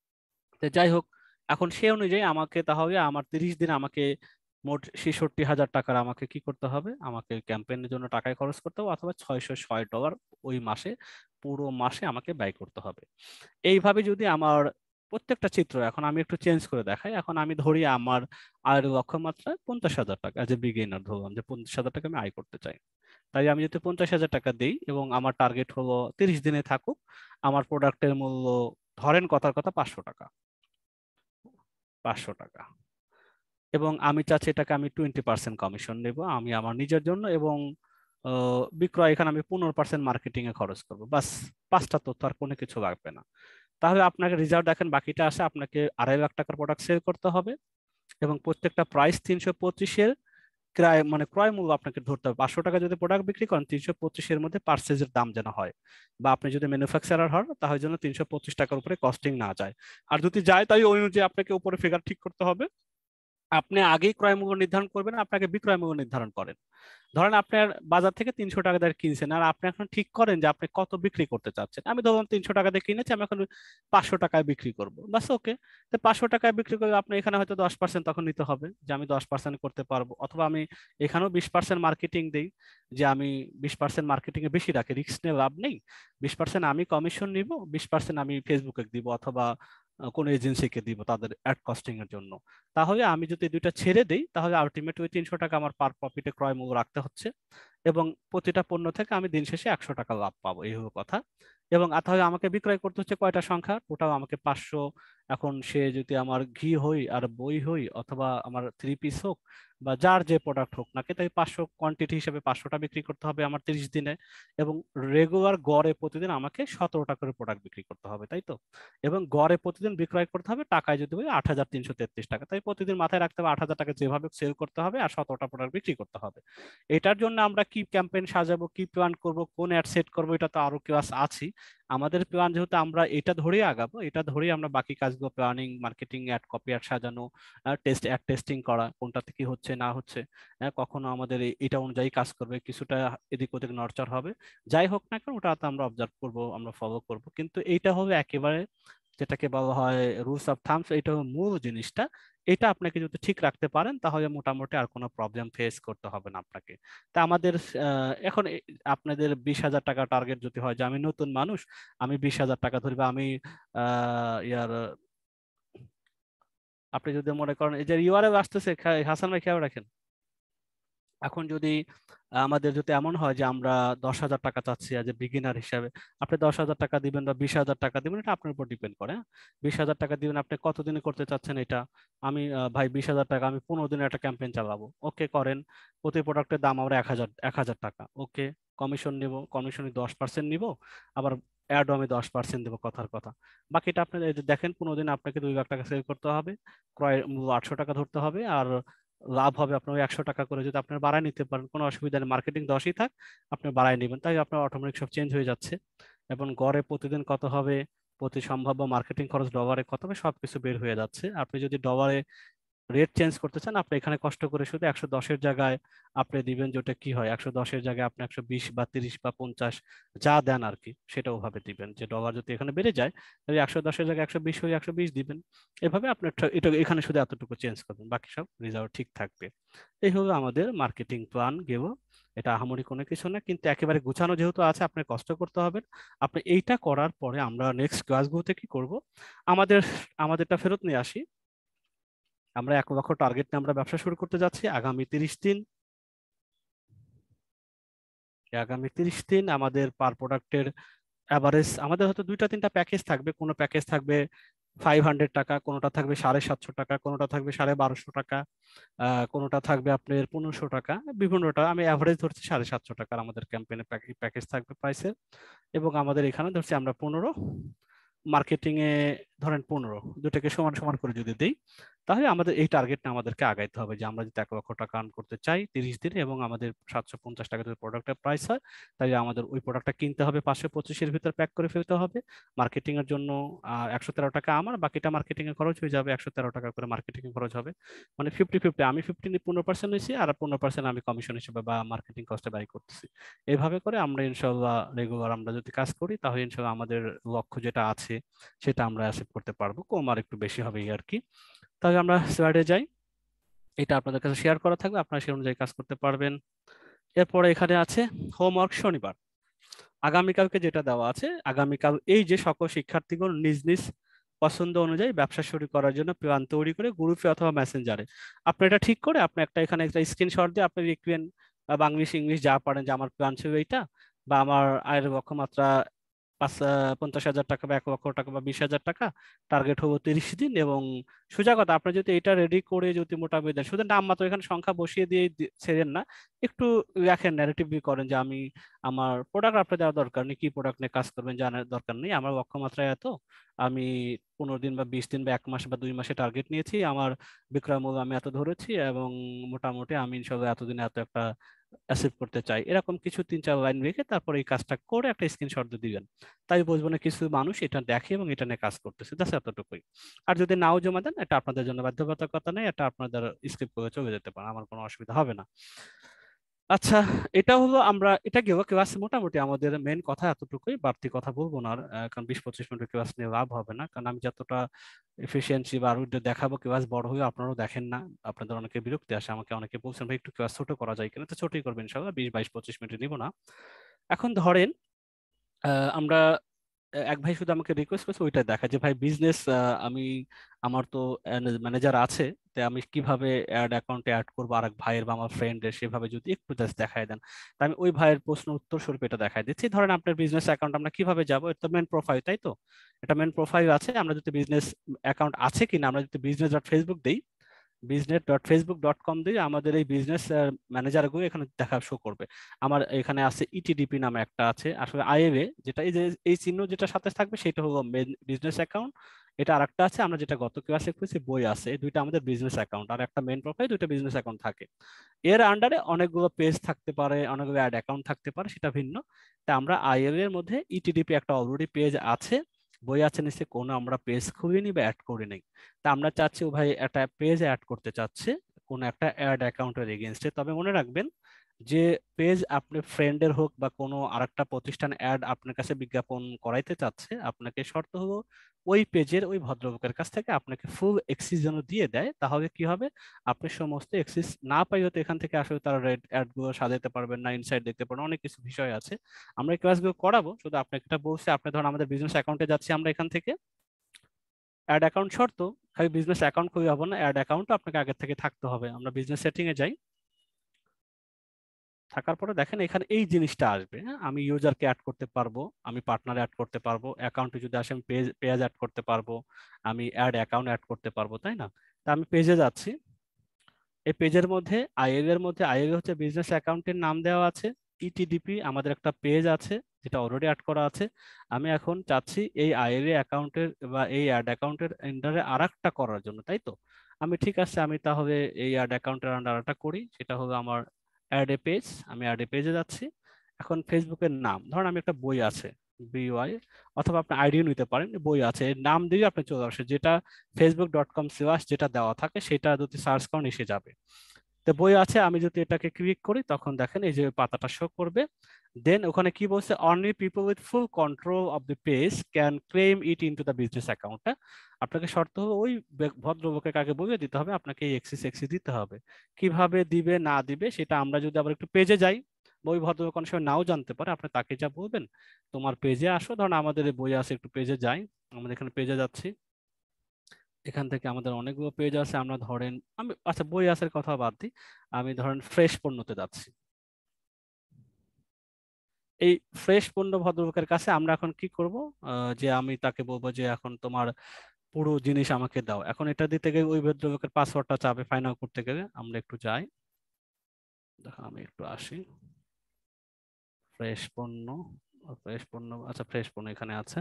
তো যাই হোক, এখন সে অনুযায়ী আমাকে তাহলে আমার তিরিশ দিন আমাকে মোট ছেষট্টি হাজার টাকার আমাকে কি করতে হবে, আমাকে ক্যাম্পেইনের জন্য টাকায় খরচ করতে হবে, অথবা ছয়শো ছয় ডলার ওই মাসে, পুরো মাসে আমাকে ব্যয় করতে হবে। এইভাবে যদি আমার প্রত্যেকটা চিত্র, এখন আমি একটু চেঞ্জ করে দেখাই, এখন আমি ধরি আমার আয়ের লক্ষ্যমাত্রা পঞ্চাশ হাজার টাকা, এজ এ বিগিনার ধরলাম যে পঞ্চাশ হাজার টাকা আমি আয় করতে চাই। তাই আমি যদি পঞ্চাশ হাজার টাকা দিই এবং আমার টার্গেট হলো তিরিশ দিনে থাকুক, আমার প্রোডাক্টের মূল্য ধরেন কথার কথা পাঁচশো টাকা, পাঁচশো টাকা, এবং আমি চাচ্ছি এটাকে আমি টোয়েন্টি পার্সেন্ট কমিশন নেব আমি আমার নিজের জন্য, এবং আহ, বিক্রয় এখানে আমি পনেরো পার্সেন্ট মার্কেটিং এ খরচ করবো, বাস। পাঁচটা তথ্য, আর কোনো কিছু লাগবে না। তাহলে আপনাকে রিজাল্ট দেখেন, বাকিটা আসে আপনাকে আড়াই লাখ টাকার প্রোডাক্ট সেল করতে হবে, এবং প্রত্যেকটা প্রাইস তিনশো পঁচিশের, ক্রয় মানে ক্রয় মূল্য আপনাকে ধরতে হবে। পাঁচশো টাকা যদি প্রোডাক্ট বিক্রি করেন তিনশো পঁচিশের মধ্যে পার্সেজের দাম যেন হয়, বা আপনি যদি ম্যানুফ্যাকচারার হন তাহলে যেন তিনশো পঁচিশ টাকার উপরে কস্টিং না যায়। আর যদি যায় তাই ওই অনুযায়ী আপনাকে উপরে ফিগার ঠিক করতে হবে। আপনি আগেই ক্রয় মূল্য নির্ধারণ করবেন, আপনাকে বিক্রয় মূল্য নির্ধারণ করেন। ধরেন আপনার বাজার থেকে তিনশো টাকা দিয়ে কিনছেন, আর আপনি এখন ঠিক করেন যে আপনি কত বিক্রি করতে চাচ্ছেন। আমি ধরলাম তিনশো টাকা দিয়ে কিনেছি, আমি এখন পাঁচশো টাকায় বিক্রি করবো, বাস ওকে। তো পাঁচশো টাকায় বিক্রি করলে আপনি এখানে হয়তো দশ পার্সেন্ট তখন নিতে হবে, যে আমি দশ পার্সেন্ট করতে পারবো, অথবা আমি এখানেও বিশ পার্সেন্ট মার্কেটিং দিই, যে আমি বিশ পার্সেন্ট মার্কেটিং এ বেশি রাখি, রিস্ক নিয়ে লাভ নেই, বিশ পার্সেন্ট আমি কমিশন নিব, বিশ পার্সেন্ট আমি ফেসবুকে দিব, অথবা আহ, কোনো এজেন্সিকে দিব তাদের অ্যাড কস্টিং এর জন্য। তাহলে আমি যদি দুইটা ছেড়ে দিই তাহলে আলটিমেট ওই তিনশো টাকা আমার পার প্রফিটে ক্রয় মূল্য রাখতে হচ্ছে, এবং প্রতিটা পণ্য থেকে আমি দিন শেষে একশো টাকা লাভ পাবো, এই হলো কথা। এবং আর তাহলে আমাকে বিক্রয় করতে হচ্ছে কয়টা সংখ্যা, টোটাল আমাকে পাঁচশো। এখন সে যদি আমার ঘি হই আর বই হই, অথবা আমার থ্রি পিস হোক, বা যার যে প্রোডাক্ট হোক না, তাই পাঁচশো কোয়ান্টিটি হিসেবে পাঁচশোটা বিক্রি করতে হবে আমার তিরিশ দিনে। এবং রেগুলার গড়ে প্রতিদিন আমাকে সতেরোটা করে প্রোডাক্ট বিক্রি করতে হবে, তাই তো। এবং গড়ে প্রতিদিন বিক্রয় করতে হবে টাকায় যদি বলি আট হাজার তিনশো তেত্রিশ টাকা, তাই প্রতিদিন মাথায় রাখতে হবে আট হাজার টাকা যেভাবে সেল করতে হবে আর সতেরোটা প্রোডাক্ট বিক্রি করতে হবে। এটার জন্য আমরা কি ক্যাম্পেইন সাজাবো, কি প্ল্যান করব, কোন অ্যাড সেট করবো, এটা তো আরো ক্লাস আছে। আমাদের প্ল্যান যেহেতু আমরা এটা ধরেই আগাবো, এটা ধরেই আমরা বাকি কাজগুলো planning, marketing, ad copy, ad সাজানো, টেস্ট অ্যাড টেস্টিং করা, কোনটাতে কি হচ্ছে না হচ্ছে, হ্যাঁ, কখনো আমাদের এই- এটা অনুযায়ী কাজ করবে, কিছুটা এদিক ওদিক নড়চড় হবে, যাই হোক না কেন ওটা তো আমরা অবজার্ভ করবো, আমরা ফলো করব, কিন্তু এইটা হবে একেবারে যেটাকে বলা হয় রুলস অফ থামস, এটা হলো মূল জিনিসটা। এটা আপনাকে যদি ঠিক রাখতে পারেন তাহলে মোটামুটি আর কোনো প্রবলেম ফেস করতে হবে না আপনাকে। তা আমাদের আহ, এখন এ- আপনাদের বিশ হাজার টাকা টার্গেট যদি হয়, যে আমি নতুন মানুষ, আমি বিশ হাজার টাকা ধরি, বা আমি আহ ইয়ার আপনি যদি মনে করেন এই যে ইউআরএল আসতেছে, খা- হাসান ভাই খেয়াল রাখেন। এখন যদি আমাদের যদি এমন হয় যে আমরা দশ হাজার টাকা চাচ্ছি আজ বিগিনার হিসাবে, আপনি দশ হাজার টাকা দিবেন বা বিশ হাজার টাকা দিবেন, এটা আপনার উপর ডিপেন্ড করে, হ্যাঁ। বিশ হাজার টাকা দিবেন, আপনি কতদিনে করতে চাচ্ছেন এটা। আমি আহ, ভাই বিশ হাজার টাকা আমি পনেরো দিনের একটা ক্যাম্পেইন চালাবো, ওকে করেন। প্রতি প্রোডাক্টের দাম আমরা এক হাজার এক হাজার টাকা, ওকে। কমিশন নিব, কমিশনে দশ পার্সেন্ট নিব, আবার অ্যাডও আমি দশ পার্সেন্ট দেবো কথার কথা। বাকিটা আপনি এই যে দেখেন পনেরো দিন আপনাকে দুই লাখ টাকা সেল করতে হবে, ক্রয় মূল্য আটশো টাকা ধরতে হবে, আর লাভ হবে আপনার ওই একশো টাকা করে। যদি আপনি বাড়ায় নিতে পারেন কোনো অসুবিধা নেই, মার্কেটিং দশই থাক আপনি বাড়ায় নেবেন, তাই আপনার অটোমেটিক সব চেঞ্জ হয়ে যাচ্ছে। এবং গড়ে প্রতিদিন কত হবে, প্রতি সম্ভাব্য মার্কেটিং খরচ ডলারে কত হবে, সবকিছু বের হয়ে যাচ্ছে। আপনি যদি ডলারে রেট চেঞ্জ করতে চান, আপনি এখানে কষ্ট করে শুধু একশো দশের জায়গায় আপনি দিবেন, যেটা কি হয় একশো দশের জায়গায় আপনি একশো বিশ বা তিরিশ বা পঞ্চাশ যা দেন আর কি, সেটা ওভাবে দিবেন। যে ডলার যদি এখানে বেড়ে যায় তাহলে একশো দশের জায়গায় একশো বিশ হয়ে একশো বিশ দিবেন। এভাবে আপনার টা- এটা এখানে শুধু এতটুকু চেঞ্জ করবেন, বাকি সব রেজাল্ট ঠিক থাকবে। এই হলো আমাদের মার্কেটিং প্ল্যান গেবো। এটা আহামরি কোনো কিছু না, কিন্তু একেবারে গুছানো যেহেতু আছে আপনার কষ্ট করতে হবে। আপনি এইটা করার পরে আমরা নেক্সট ক্লাসগুলোতে কি করব, আমাদের আমাদেরটা ফেরত নিয়ে আসি। আমরা এক লক্ষ টার্গেট নিয়ে আমরা ব্যবসা শুরু করতে যাচ্ছি আগামী তিরিশ দিন। এই আগামী তিরিশ দিন আমাদের পার প্রোডাক্টের অ্যাভারেজ, আমাদের হয়তো দুইটা তিনটা প্যাকেজ থাকবে। কোনো প্যাকেজ থাকবে ফাইভ হান্ড্রেড টাকা, কোনোটা থাকবে সাড়ে সাতশো টাকা, কোনোটা থাকবে সাড়ে বারোশো টাকা, আহ কোনোটা থাকবে আপনার পনেরোশো টাকা, বিভিন্নটা। আমি অ্যাভারেজ ধরছি সাড়ে সাতশো টাকার আমাদের ক্যাম্পেইনের প্যাকেজ থাকবে প্রাইসের। এবং আমাদের এখানে ধরছি আমরা পনেরো, মার্কেটিং এ ধরেন পনেরো, দুটাকে সমান সমান করে যদি দেই, তাহলে আমাদের এই টার্গেটটা আমাদেরকে আগাইতে হবে যে আমরা যদি এক লক্ষ টাকা আর্ন করতে চাই তিরিশ দিনে, এবং আমাদের সাতশো পঞ্চাশ টাকা যদি প্রোডাক্টের প্রাইস হয়, তাহলে আমাদের ওই প্রোডাক্টটা কিনতে হবে পাঁচশো পঁচিশের ভিতর প্যাক করে ফেলতে হবে। মার্কেটিং এর জন্য আহ একশো তেরো টাকা আমার, বাকিটা মার্কেটিং এর খরচ হয়ে যাবে, একশো তেরো টাকা করে মার্কেটিং এর খরচ হবে। মানে ফিফটি ফিফটি, আমি ফিফটিন পনেরো পার্সেন্ট নিয়েছি, আর পনেরো পার্সেন্ট আমি কমিশন হিসেবে বা মার্কেটিং কস্টে ব্যয় করতেছি। এইভাবে করে আমরা ইনশাল্লাহ রেগুলার আমরা যদি কাজ করি, তাহলে ইনশাল্লাহ আমাদের লক্ষ্য যেটা আছে সেটা আমরা অ্যাচিভ করতে পারবো, কম আর একটু বেশি হবে এই আর কি। তাহলে আমরা স্লাইডে যাই। এটা আপনাদের কাছে শেয়ার করা থাকবে, আপনারা সেই অনুযায়ী কাজ করতে পারবেন। এরপরে এখানে আছে হোমওয়ার্ক শনিবার। আগামীকালকে যেটা দেওয়া আছে, আগামীকাল এই যে সকল শিক্ষার্থীগণ নিজ নিজ পছন্দ অনুযায়ী ব্যবসা শুরু করার জন্য প্ল্যান তৈরি করে গ্রুপে অথবা মেসেঞ্জারে আপনি এটা ঠিক করে আপনি একটা এখানে একটা স্ক্রিনশট দিয়ে আপনি লিখবেন বাংলিশ ইংলিশ যা পারেন, যে আমার প্ল্যান ছিল এইটা, বা আমার আয়ের লক্ষ্যমাত্রা পাঁচ আহ, পঞ্চাশ হাজার টাকা বা এক লক্ষ টাকা বা বিশ হাজার টাকা, টার্গেট হবো তিরিশ দিন। এবং সোজা কথা, আপনি যদি এটা রেডি করে যদি মোটামুটি দেন, শুধু নাম মাত্র এখানে সংখ্যা বসিয়ে দিয়ে দি- ছেড়েন না, একটু লেখেন, ন্যারেটিভলি করেন যে আমি আমার প্রোডাক্ট আপনার দেওয়া দরকার নেই, কি প্রোডাক্ট নিয়ে কাজ করবেন জানার দরকার নেই, আমার লক্ষ্যমাত্রা এত, আমি পনেরো দিন বা বিশ দিন বা এক মাস বা দুই মাসে টার্গেট নিয়েছি, আমার বিক্রয় মূল্য আমি এত ধরেছি, এবং মোটামুটি আমি ইনশাল্লাহ এতদিনে এত একটা অ্যাচিভ করতে চাই, এরকম কিছু তিন চার লাইন রেখে তারপর এই কাজটা করে একটা স্ক্রিনশট দিয়ে দিবেন। তাই বুঝবো না কিছু মানুষ এটা দেখে এবং এটা নিয়ে কাজ করতেছে, জাস্ট এতটুকুই। আর যদি নাও জমা দেন, এটা আপনাদের জন্য বাধ্যবাধকতা নেই, এটা আপনাদের স্কিপ করে চলে যেতে পারেন, আমার কোনো অসুবিধা হবে না। আচ্ছা, এটা হলো আমরা এটা গেল ক্লাস, মোটামুটি আমাদের মেন কথা এতটুকুই, বাড়তি কথা বলবো না আর। আহ, কারণ বিশ পঁচিশ মিনিটের ক্লাস নিয়ে লাভ হবে না, কারণ আমি যতটা এফিসিয়েন্সি বা আরো যে দেখাবো, ক্লাস বড় হয়ে আপনারাও দেখেন না, আপনাদের অনেকে বিরক্তি আসে, আমাকে অনেকে বলছেন ভাই একটু ক্লাস ছোট করা যায় কিনা, তো ছোটই করবেন ইনশাল্লাহ, বিশ বাইশ পঁচিশ মিনিট নিব না। এখন ধরেন আহ, আমরা এক ভাই শুধু আমাকে রিকোয়েস্ট করছে ওইটা দেখা, যে ভাই বিজনেস আমি, আমার তো ম্যানেজার আছে, তো আমি কিভাবে অ্যাড অ্যাকাউন্টে অ্যাড করবো আর এক ভাইয়ের বা আমার ফ্রেন্ডের, সেভাবে যদি একটু জাস্ট দেখায় দেন। তা আমি ওই ভাইয়ের প্রশ্ন উত্তর স্বরূপ এটা দেখাই দিচ্ছি। ধরেন আপনার বিজনেস অ্যাকাউন্ট আমরা কিভাবে যাবো, এটা তো মেন প্রোফাইল, তাই তো? এটা মেন প্রোফাইল আছে, আমরা যদি বিজনেস অ্যাকাউন্ট আছে কিনা, আমরা যদি বিজনেস ডট ফেসবুক দিই, business dot Facebook dot com দিয়ে আমাদের এই বিজনেস ম্যানেজার গুলো এখানে দেখা শো করবে। আমার এখানে আছে ইটিডিপি নামে একটা আছে, আসলে আইএমএ যেটা, এই যে এই চিহ্ন যেটা সাথে থাকবে সেটা হলো বিজনেস অ্যাকাউন্ট। এটা আরেকটা আছে, আমরা যেটা গত ক্লাসে করেছি বই আছে, এই দুইটা আমাদের বিজনেস অ্যাকাউন্ট, আর একটা মেন প্রোফাইল, দুইটা বিজনেস অ্যাকাউন্ট থাকে। এর আন্ডারে অনেকগুলো পেজ থাকতে পারে, অনেকগুলো অ্যাড অ্যাকাউন্ট থাকতে পারে, সেটা ভিন্ন। তা আমরা আইএমএ এর মধ্যে ইটিডিপি একটা অলরেডি পেজ আছে, বই আছে নিচে, কোনো আমরা পেজ খুলিনি বা অ্যাড করি নাই। তা আমরা চাচ্ছি ও ভাই একটা পেজ অ্যাড করতে চাচ্ছে কোন একটা অ্যাড অ্যাকাউন্টের এগেনস্টে। তবে মনে রাখবেন যে পেজ আপনি ফ্রেন্ডের হোক বা কোনো আরেকটা প্রতিষ্ঠান অ্যাড আপনার কাছে বিজ্ঞাপন করাইতে চাচ্ছে, আপনাকে শর্ত হলো ওই পেজের ওই ভদ্রলোকের কাছ থেকে আপনাকে ফুল এক্সিস যেন দিয়ে দেয়, তাহলে কি হবে, আপনি সমস্ত এক্সিস না পাই হয়তো এখান থেকে আসলে তারা রেড অ্যাড গুলো সাজাতে পারবেন না, ইনসাইড দেখতে পারবেন, অনেক কিছু বিষয় আছে। আমরা এই ক্লাসগুলো করাবো, শুধু আপনাকে এটা বলছি, আপনি ধরুন আমাদের বিজনেস অ্যাকাউন্টে যাচ্ছি আমরা এখান থেকে, অ্যাড অ্যাকাউন্ট শর্ত, খালি বিজনেস অ্যাকাউন্ট খুবই হবে না, অ্যাড অ্যাকাউন্ট আপনাকে আগে থেকে থাকতে হবে। আমরা বিজনেস সেটিং এ যাই, থাকার পরে দেখেন এখানে এই জিনিসটা আসবে, হ্যাঁ, আমি ইউজারকে অ্যাড করতে পারবো, আমি পার্টনার অ্যাড করতে পারবো, অ্যাকাউন্টে যদি আসে আমি পেজ পেজ অ্যাড করতে পারবো, আমি অ্যাড অ্যাকাউন্ট অ্যাড করতে পারবো, তাই না? তা আমি পেজে যাচ্ছি, এই পেজের মধ্যে আইএল এর মধ্যে, আইএল হচ্ছে বিজনেস অ্যাকাউন্টের নাম দেওয়া আছে, ইটিডিপি আমাদের একটা পেজ আছে, যেটা অলরেডি অ্যাড করা আছে। আমি এখন চাচ্ছি এই আইএলএ অ্যাকাউন্টের বা এই অ্যাড অ্যাকাউন্টের আন্ডারে আরেকটা করার জন্য, তাই তো? আমি ঠিক আছে, আমি তাহলে এই অ্যাড অ্যাকাউন্টের আন্ডার আরেকটা করি, সেটা হলো আমার অ্যাড এ পেজ। আমি অ্যাড এ পেজে যাচ্ছি। এখন ফেসবুকের নাম ধরুন আমি একটা বই আছে বিওয়াই, অথবা আপনি আইডিও নিতে পারেন, বই আছে এর নাম দিয়ে আপনি চলে আসে, যেটা ফেসবুক ডট কম স্ল্যাশ যেটা দেওয়া থাকে সেটা যদি সার্চ করেন এসে যাবে। তো বই আছে, আমি যদি এটাকে ক্লিক করি তখন দেখেন এই যে পাতাটা শো করবে। দেন ওখানে কি বলছে, only people with full control of the page can claim it into the business account. আপনাকে শর্ত হলো ওই বে- ভদ্রলোকের কাকে বলে দিতে হবে আপনাকে এই এক্সিস এক্সিস দিতে হবে। কিভাবে দিবে না দিবে সেটা আমরা যদি আবার একটু পেজে যাই, বা ওই ভদ্রলোক অনেক সময় নাও জানতে পারে, আপনি তাকে যা বলবেন তোমার পেজে আসো, ধরুন আমাদের এই বই আছে, একটু পেজে যাই। আমাদের এখানে পেজে যাচ্ছি, এখান থেকে আমাদের অনেকগুলো পেজ আছে। আমরা ধরেন আমি আচ্ছা বই আসার কথা বাদ দিই, আমি ধরেন ফ্রেশ পণ্যতে যাচ্ছি। এই ফ্রেশ পণ্য ভদ্রলোকের কাছে আমরা এখন কি করব, আহ, যে আমি তাকে বলবো যে এখন তোমার পুরো জিনিস আমাকে দাও। এখন এটা দিতে গেলে ওই ভদ্রলোকের পাসওয়ার্ডটা চাবে ফাইনাল করতে গেলে। আমরা একটু যাই, দেখো আমি একটু আসি। ফ্রেশ পণ্য, ফ্রেশ পণ্য, আচ্ছা ফ্রেশ পণ্য এখানে আছে।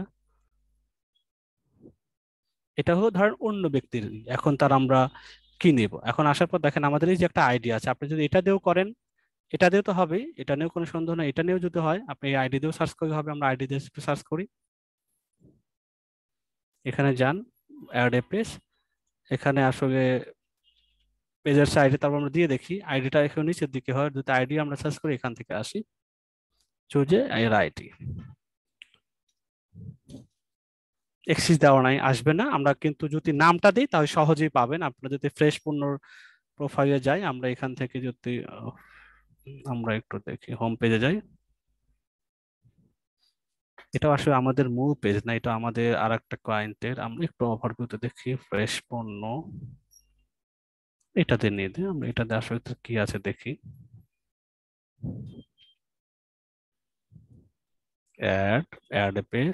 এটা হলো ধরেন অন্য ব্যক্তির ই। এখন তার আমরা কি নিব, এখন আসার পর দেখেন আমাদের এই যে একটা আইডি আছে, আপনি যদি এটা দিয়েও করেন, এটা দিয়েও তো হবে, এটা নিয়েও কোনো সন্দেহ নেই, এটা নিয়েও যদি হয় আপনি এই আইডি দিয়েও সার্চ করলে হবে। আমরা আইডি দিয়ে সার্চ করি, এখানে যান অ্যাড এ পেজ, এখানে আসলে পেজের সাইডে তারপর আমরা দিয়ে দেখি আইডিটা এখানে নিচের দিকে হয়, যদি আইডি আমরা সার্চ করি এখান থেকে আসি, চুজে এর আইডি, এক্সিস দেওয়া নাই আসবে না। আমরা কিন্তু যদি নামটা দিই তাহলে সহজেই পাবেন। আপনারা যদি ফ্রেশ পণ্যর প্রোফাইলে যাই, আমরা এখান থেকে যদি আহ, আমরা একটু দেখি হোম পেজে যাই, এটা আসলে আমাদের মূল পেজ না, এটা আমাদের আর একটা ক্লায়েন্টের। আমরা একটু ওভারভিউতে দেখি ফ্রেশ পণ্য, এটাতে নিয়ে দিই আমরা, এটাতে আসলে তো কি আছে দেখি। অ্যাড অ্যাড এ পেজ,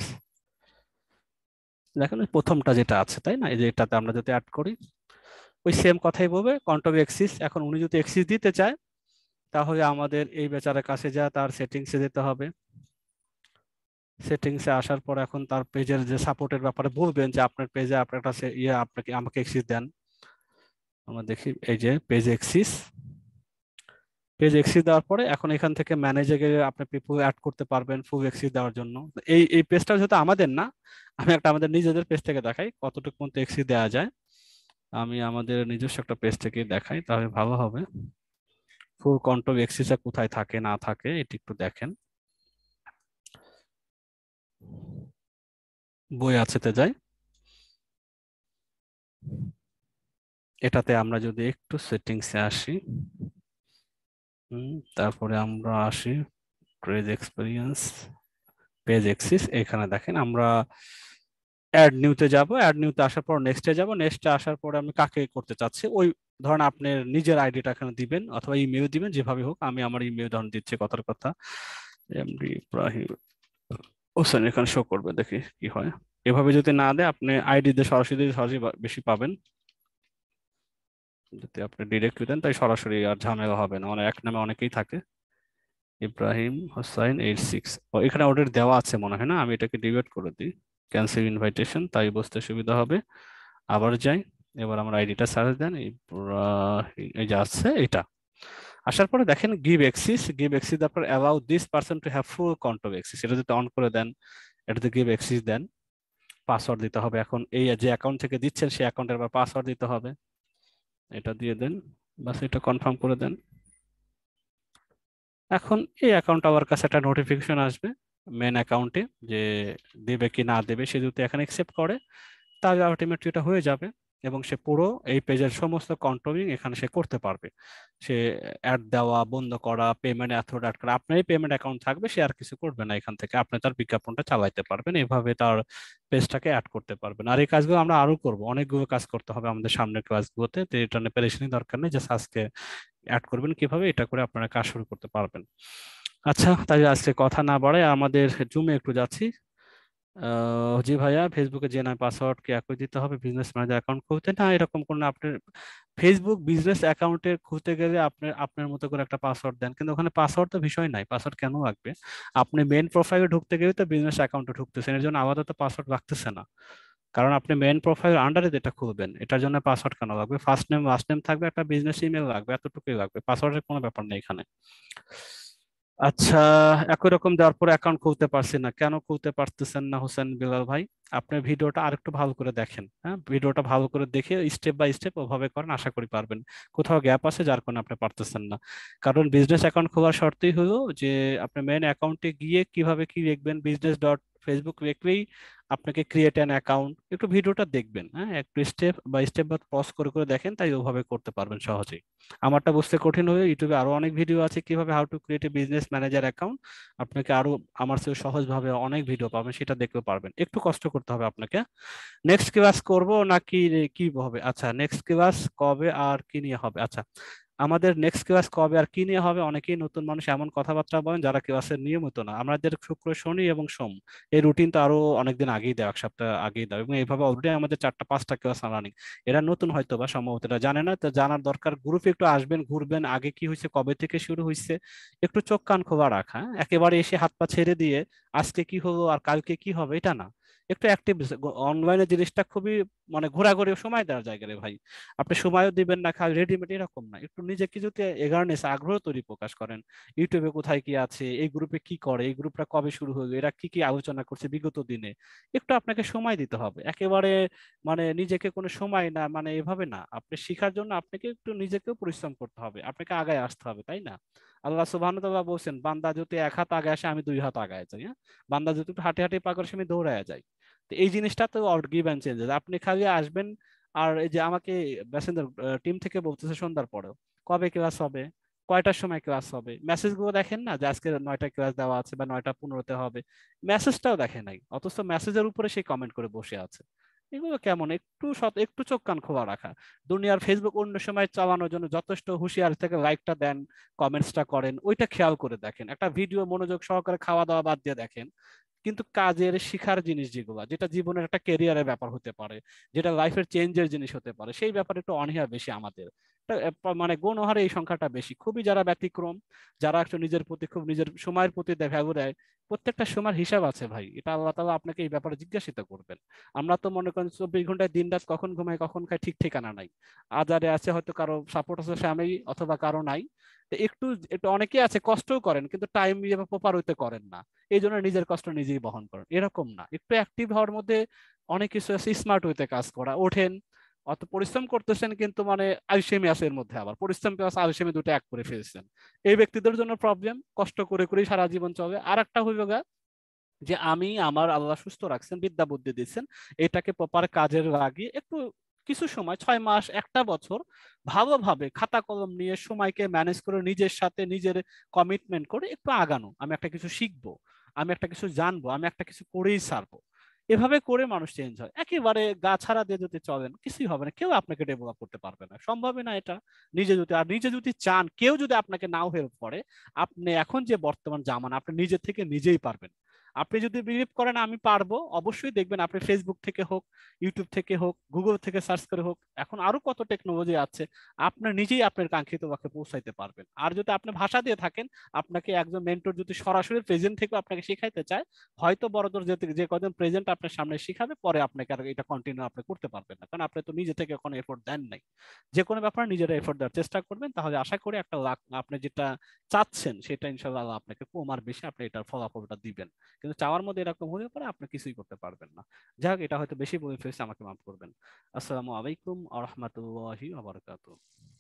দেখেন ওই প্রথমটা যেটা আছে তাই না, এই যে এটাতে আমরা যদি অ্যাড করি ওই সেম কথাই বলবে কন্ট্রোল এক্সিস। এখন উনি যদি এক্সিস দিতে চায় তাহলে আমাদের এই বেচারার কাছে যা তার সেটিংসে যেতে হবে। সেটিংসে আসার পর এখন তার পেজের যে সাপোর্টের ব্যাপারে বলবেন যে আপনার পেজে আপনার কাছে ইয়ে আপনাকে আমাকে এক্সিস দেন। আমরা দেখি এই যে পেজ এক্সিস, পেজ এক্সিস দেওয়ার পরে এখন এখান থেকে ম্যানেজে গিয়ে আপনি পিপল অ্যাড করতে পারবেন ফুল এক্সিস দেওয়ার জন্য। এই এই পেজটা যেহেতু আমাদের না, আমি একটা আমাদের নিজেদের পেজ থেকে দেখাই কতটুকু পর্যন্ত এক্সিস দেওয়া যায়। আমি আমাদের নিজস্ব একটা পেজ থেকে দেখাই তাহলে ভালো হবে। ফুল কন্ট্রোল এক্সিসে কোথায় থাকে না থাকে এটি একটু দেখেন। বই আছেতে যাই, এটাতে আমরা যদি একটু সেটিংসে আসি, হুম, তারপরে আমরা আসি পেজ এক্সপিরিয়েন্স, পেজ এক্সিস, এখানে দেখেন আমরা অ্যাড নিউতে যাব, অ্যাড নিউতে আসার পর নেক্সটে যাব, নেক্সটে আসার পরে আমি কাকে করতে চাচ্ছি ওই ধরেন আপনার নিজের আইডিটা এখানে দিবেন অথবা ইমেল দিবেন, যেভাবে হোক। আমি আমার ইমেল ধরুন দিচ্ছি, কথার কথা এমডি ইব্রাহিম হোসেন, এখানে শো করবে, দেখি কি হয়। এভাবে যদি না দেয় আপনি আইডি দিয়ে সরাসরি দিলে সহজেই বা- বেশি পাবেন। যদি আপনি ডিরেক্ট দেন তাই সরাসরি আর ঝামেলা হবে না, মানে এক নামে অনেকেই থাকে। ইব্রাহিম হোসাইন এইট সিক্স, ও এখানে অর্ডার দেওয়া আছে মনে হয় না, আমি এটাকে ডিলিট করে দিই, ক্যান্সেল ইনভাইটেশন, তাই বুঝতে সুবিধা হবে। আবার যাই, এবার আমার আইডিটা সার্চ দেন, ইব্রাহিম এই যে আসছে এটা। আসার পরে দেখেন গিভ এক্সিস, গিভ এক্সিস তারপর allow this person to have full control access, এটা যদি অন করে দেন, এটাতে গিভ এক্সিস দেন, পাসওয়ার্ড দিতে হবে। এখন এই যে অ্যাকাউন্ট থেকে দিচ্ছেন সেই অ্যাকাউন্টের আবার পাসওয়ার্ড দিতে হবে, এটা দিয়ে দেন, বাস এটা কনফার্ম করে দেন। এখন এই অ্যাকাউন্ট আমার কাছে একটা নোটিফিকেশন আসবে মেন অ্যাকাউন্টে, যে দেবে কি না দেবে। সে যদি এখানে অ্যাকসেপ্ট করে তাহলে আলটিমেটলি এটা হয়ে যাবে, এবং সে পুরো এই পেজের সমস্ত কন্ট্রোলিং এখানে সে করতে পারবে। সে অ্যাড দেওয়া বন্ধ করা, পেমেন্ট অ্যাথড অ্যাড করা, আপনারই পেমেন্ট অ্যাকাউন্ট থাকবে, সে আর কিছু করবে না, এখান থেকে আপনি তার বিজ্ঞাপনটা চালাইতে পারবেন, এভাবে তার পেজটাকে অ্যাড করতে পারবেন। আর এই কাজগুলো আমরা আরো করব, অনেকগুলো কাজ করতে হবে আমাদের সামনের ক্লাসগুলোতে, তো এটা নিয়ে পেরেশানি দরকার নেই, জাস্ট আজকে অ্যাড করবেন কিভাবে এটা করে আপনারা কাজ শুরু করতে পারবেন। আচ্ছা তাহলে আজকে কথা না বাড়ায় আমাদের জুমে একটু যাচ্ছি। আহ, জি ভাইয়া, ফেসবুকে যে নয় পাসওয়ার্ড কি একই দিতে হবে বিজনেস ম্যানেজার অ্যাকাউন্ট খুলতে? না, এরকম কোনো না। আপনার ফেসবুক বিজনেস অ্যাকাউন্টে খুলতে গেলে আপনার আপনার মতো করে একটা পাসওয়ার্ড দেন, কিন্তু ওখানে পাসওয়ার্ড তো বিষয় নাই, পাসওয়ার্ড কেন লাগবে? আপনি মেন প্রোফাইলে ঢুকতে গেলে তো বিজনেস অ্যাকাউন্টে ঢুকতেছেন, এর জন্য আলাদা তো পাসওয়ার্ড রাখতেছে না। কারণ আপনি মেন প্রোফাইল আন্ডারে যেটা খুলবেন, এটার জন্য পাসওয়ার্ড কেন লাগবে? ফার্স্ট নেম লাস্ট নেম থাকবে, একটা বিজনেস ইমেল লাগবে, এতটুকুই লাগবে, পাসওয়ার্ডের কোনো ব্যাপার নেই এখানে। আচ্ছা, একই রকম দেওয়ার পরে অ্যাকাউন্ট খুলতে পারছি না, কেন খুলতে পারতেছেন না হোসেন বিলাল ভাই? আপনার ভিডিওটা আরেকটু ভালো করে দেখেন, হ্যাঁ, ভিডিওটা ভালো করে দেখে স্টেপ বাই স্টেপ ওভাবে করেন, আশা করি পারবেন। কোথাও গ্যাপ আছে যার কারণে আপনি পারতেছেন না। কারণ বিজনেস অ্যাকাউন্ট খোলার শর্তই হলো যে আপনি মেন অ্যাকাউন্টে গিয়ে কিভাবে কি লিখবেন, বিজনেস ডট ফেসবুক লিখলেই আপনাকে ক্রিয়েট অ্যান অ্যাকাউন্ট, একটু ভিডিওটা দেখবেন, হ্যাঁ, একটু স্টেপ বাই স্টেপ বা পজ করে করে দেখেন, তাই ওভাবে করতে পারবেন সহজেই। আমারটা বুঝতে কঠিন হয়ে ইউটিউবে আরো অনেক ভিডিও আছে কিভাবে how to create a business manager account. আপনাকে আরো আমার চেয়ে সহজভাবে অনেক ভিডিও পাবেন, সেটা দেখতেও পারবেন, একটু কষ্ট করতে হবে আপনাকে। নেক্সট ক্লাস করব নাকি কি হবে? আচ্ছা, নেক্সট ক্লাস কবে আর কি নিয়ে হবে? আচ্ছা, আমাদের নেক্সট ক্লাস কবে আর কি নিয়ে হবে, অনেকেই নতুন মানুষ এমন কথাবার্তা বলেন যারা ক্লাসের নিয়মিত না। আমাদের শুক্র শনি এবং সোম এই রুটিন তো আরো অনেকদিন আগেই দেওয়া, এক সপ্তাহ আগেই দেওয়া, এবং এইভাবে অলরেডি আমাদের চারটা পাঁচটা ক্লাস রানিং। এরা নতুন হয়তো বা সম্ভবত এটা জানে না, তো জানার দরকার। গ্রুপে একটু আসবেন, ঘুরবেন, আগে কি হয়েছে, কবে থেকে শুরু হয়েছে, একটু চোখ কান খোলা রাখা, হ্যাঁ? একেবারে এসে হাত পা ছেড়ে দিয়ে আজকে কি হলো আর কালকে কি হবে এটা না, একটু অ্যাক্টিভ। অনলাইনে জিনিসটা খুবই মানে ঘোরাঘুরি সময় দেওয়ার জায়গা রে ভাই। আপনি সময়ও দিবেন না, খালি রেডিমেড এরকম না, একটু নিজেকে যদি এগারনেস আগ্রহ তৈরি প্রকাশ করেন, ইউটিউবে কোথায় কি আছে, এই গ্রুপে কি করে, এই গ্রুপটা কবে শুরু হলো, এরা কি কি আলোচনা করছে বিগত দিনে, একটু আপনাকে সময় দিতে হবে। একেবারে মানে নিজেকে কোনো সময় না, মানে এভাবে না। আপনি শেখার জন্য আপনাকে একটু নিজেকেও পরিশ্রম করতে হবে, আপনাকে আগায় আসতে হবে, তাই না? আল্লাহ সুবহানাহু ওয়া তাআলা বলছেন, বান্দা যদি এক হাত আগে আসে আমি দুই হাত আগায় যাই, হ্যাঁ? বান্দা যদি একটু হাঁটি হাঁটি পা করে সে আমি দৌড়ায় যাই। তো এই জিনিসটা তো গিভ অ্যান্ড চেঞ্জেস। আপনি খালি আসবেন আর এই যে আমাকে ব্যাসেঞ্জার টিম থেকে বলতেছে সন্ধ্যার পরেও কবে ক্লাস হবে, কয়টার সময় ক্লাস হবে, মেসেজ গুলো দেখেন না যে আজকে নয়টা ক্লাস দেওয়া আছে বা নয়টা পনেরোতে হবে, মেসেজটাও দেখে নাই, অথচ মেসেজের উপরে সেই কমেন্ট করে বসে আছে। এগুলো কেমন? একটু সৎ একটু চোখ কান খোলা রাখা। দুনিয়ার ফেসবুক অন্য সময় চালানোর জন্য যথেষ্ট হুঁশিয়ার থেকে লাইকটা দেন, কমেন্টসটা করেন, ওইটা খেয়াল করে দেখেন। একটা ভিডিও মনোযোগ সহকারে খাওয়া দাওয়া বাদ দিয়ে দেখেন। কিন্তু কাজের শিখার জিনিস যেগুলো, যেটা জীবনের একটা কেরিয়ারের ব্যাপার হতে পারে, যেটা লাইফের চেঞ্জের জিনিস হতে পারে, সেই ব্যাপারে একটু অনীহা বেশি আমাদের। এটা, আহ, মানে গণহারে এই সংখ্যাটা বেশি। খুবই যারা ব্যতিক্রম, যারা একটু নিজের প্রতি খুব নিজের সময়ের প্রতি ভ্যালু দেয়, প্রত্যেকটা সময়ের হিসাব আছে ভাই, এটা আল্লাহ তাআলা আপনাকে এই ব্যাপারে জিজ্ঞাসিত করবেন। আমরা তো মনে করেন চব্বিশ ঘন্টায় দিন রাত কখন ঘুমাই কখন খাই ঠিক ঠিকানা নাই। আজারে আছে হয়তো, কারো সাপোর্ট আছে ফ্যামিলি, অথবা কারো নাই। তো একটু একটু অনেকেই আছে কষ্টও করেন কিন্তু টাইম প্রপার হইতে করেন না, এই জন্য নিজের কষ্ট নিজেই বহন করেন, এরকম না। একটু অ্যাক্টিভ হওয়ার মধ্যে অনেক কিছু আছে, স্মার্ট হইতে কাজ করা, ওঠেন, অত পরিশ্রম করতেছেন কিন্তু মানে আলসেমি আছে এর মধ্যে, আবার পরিশ্রম প্লাস আলসেমি দুটো এক করে ফেলছেন। এই ব্যক্তিদের জন্য প্রবলেম, কষ্ট করে করেই সারা জীবন চলে। আর একটা হইল গা যে আমি আমার আল্লাহ সুস্থ রাখছেন, বিদ্যা বুদ্ধি দিচ্ছেন, এটাকে প্রপার কাজের লাগিয়ে একটু কিছু সময়, ছয় মাস একটা বছর ভালোভাবে খাতা কলম নিয়ে সময়কে ম্যানেজ করে নিজের সাথে নিজের কমিটমেন্ট করে একটু আগানো। আমি একটা কিছু শিখবো, আমি একটা কিছু জানবো, আমি একটা কিছু করেই ছাড়বো। এভাবে করে মানুষ চেঞ্জ হয়। একেবারে গা ছাড়া দিয়ে যদি চলেন কিছুই হবে না, কেউ আপনাকে ডেভেলপ করতে পারবে না, সম্ভবই না এটা। নিজে যদি আর নিজে যদি চান, কেউ যদি আপনাকে নাও হেল্প করে, আপনি এখন যে বর্তমান জামানা, আপনি নিজে থেকে নিজেই পারবেন। আপনি যদি বিলিভ করেন আমি পারবো, অবশ্যই দেখবেন আপনি ফেসবুক থেকে হোক, ইউটিউব থেকে হোক, গুগল থেকে সার্চ করে হোক, এখন আরো কত টেকনোলজি আছে, আপনার নিজেই আপনার কাঙ্ক্ষিত লক্ষ্যে পৌঁছাইতে পারবেন। আর যদি আপনি ভাষা দিয়ে থাকেন, আপনাকে একজন মেন্টর যদি সরাসরি প্রেজেন্ট থেকে আপনাকে শেখাইতে চায়, হয়তো বড়দের যে যে কজন প্রেজেন্ট আপনার সামনে শিখাবে, পরে আপনাকে আর এটা কন্টিনিউ আপনি করতে পারবেন না, কারণ আপনি তো নিজে থেকে কোনো এফোর্ট দেন নাই। যে কোনো ব্যাপারে নিজেরা এফোর্ট দেওয়ার চেষ্টা করবেন, তাহলে আশা করি একটা লাখ আপনি যেটা চাচ্ছেন সেটা ইনশাল্লাহ আল্লাহ আপনাকে কম আর বেশি আপনি এটার ফলাফলটা দিবেন। কিন্তু চাওয়ার মধ্যে এরকম হলে পরে আপনি কিছুই করতে পারবেন না। যাই হোক, এটা হয়তো বেশি বলে ফেলছি, আমাকে মাফ করবেন। আসসালামু আলাইকুম আ রহমতুল্লাহি ওয়া বারাকাতুহু।